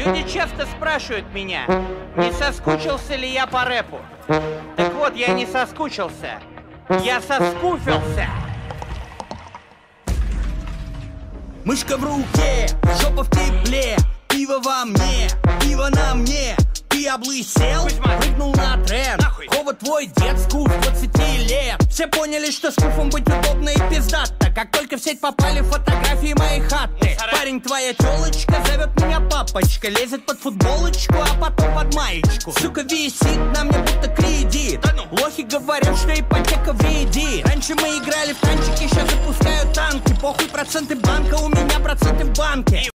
Люди часто спрашивают меня, не соскучился ли я по рэпу. Так вот, я не соскучился. Я соскуфился. Мышка в руке, жопа в тепле, пиво во мне, пиво на мне. Ты облысел, Кузьма, прыгнул на тренд. нахуй. Хова твой дед, скуф 20 лет. Все поняли, что скуфом быть удобно и пиздато. Как только в сеть попали фотографии моей хаты. Мусора. Парень, твоя тёлочка зовет меня папочка. Лезет под футболочку, а потом под маечку. Сука висит на мне будто кредит. Да ну. Лохи говорят, что ипотека вредит. Раньше мы играли в танчики, сейчас запускают танки. Похуй проценты банка, у меня проценты в банке.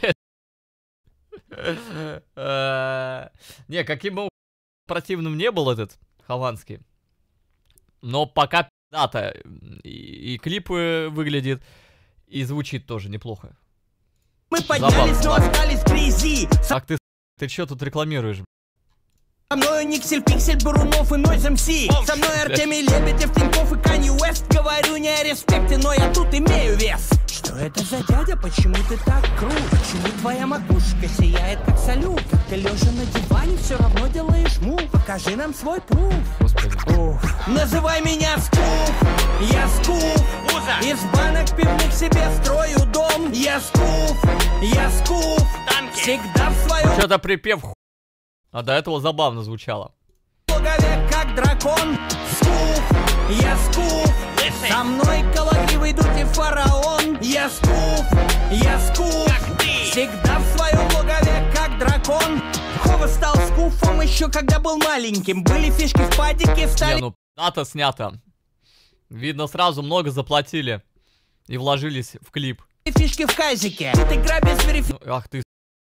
Не, каким бы противным не был этот Хованский, но пока пиздато. И клипы выглядит, и звучит тоже неплохо. Мы поднялись, но остались в грязи. Ах ты чё тут рекламируешь? Со мной Никсель, Пиксель, Бурунов и Нойз МС. Со мной Артемий Лебедев, Тинькофф и Канье Уэст. Говорю не о респекте, но я тут имею вес. Что это за дядя? Почему ты так крут? Почему твоя макушка сияет как салют? Ты лежа на диване все равно делаешь мув. Покажи нам свой пруф. Господи. Называй меня Скуф. Я Скуф. Муза. Из банок пивных себе строю дом. Я Скуф. Я Скуф. Танки. Всегда в своем Что-то припев а до этого забавно звучало. голове как дракон. Скуф. Я Скуф. Лысый. Со мной калагривый дуть и фараон. Я Скуф. Я Скуф. Как ты. Всегда в своем логове как дракон. Хова стал скуфом еще когда был маленьким. Были фишки в падике, Не, встали ну дата снята. Видно, сразу много заплатили и вложились в клип. фишки в казике. Тут игра без верификации. Ну, ах ты.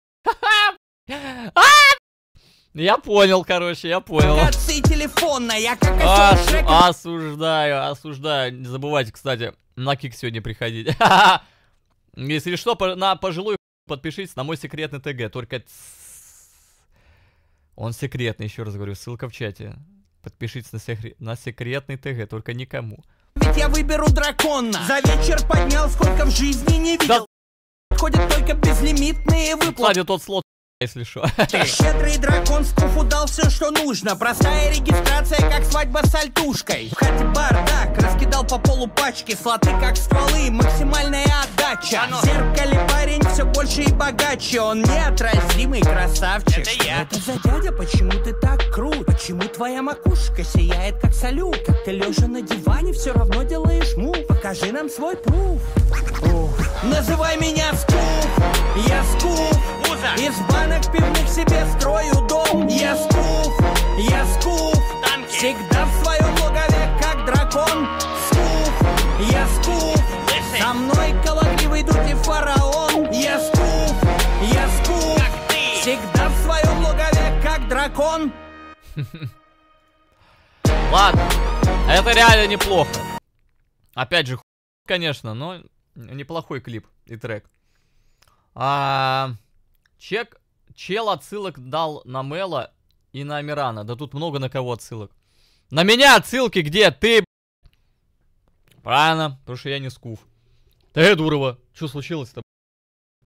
Я понял, короче, я понял. Телефона, я как осёл Шрек. Осуждаю. Не забывайте, кстати, на кик сегодня приходить. Если что, на пожилой подпишитесь на мой секретный ТГ. Только он секретный, еще раз говорю, ссылка в чате. Подпишитесь на секретный ТГ, только никому. Ведь я выберу дракона. За вечер поднял, сколько в жизни не видел. Ходят только безлимитные выплаты. Кстати, тот слот, если что. Щедрый дракон Скуфу дал все, что нужно. Простая регистрация, как свадьба с альтушкой. В хате бардак, раскидал по полу пачки. Слоты, как стволы, максимальная отдача. В зеркале парень все больше и богаче. Он неотразимый красавчик. Это я. Что это за дядя? Почему ты так крут? Почему твоя макушка сияет, как салют? Как ты лежа на диване все равно делаешь мув. Покажи нам свой пруф. Называй меня Скуф. Я Скуф. Муза. Из банок пивных себе строю дом. Я Скуф. Я Скуф. Танки. Всегда в своем логове как дракон. Скуф. Я Скуф. Лысый. Со мной калагривый дуть и фараон. Я Скуф. Я Скуф. Как ты. Всегда в своем логове как дракон. Ладно, это реально неплохо. Опять же, конечно, но неплохой клип и трек. Чел отсылок дал на Мэла и на Амирана. Да тут много на кого отсылок. На меня отсылки где? Ты, правильно, потому что я не Скуф. Ты, Дурова, что случилось-то?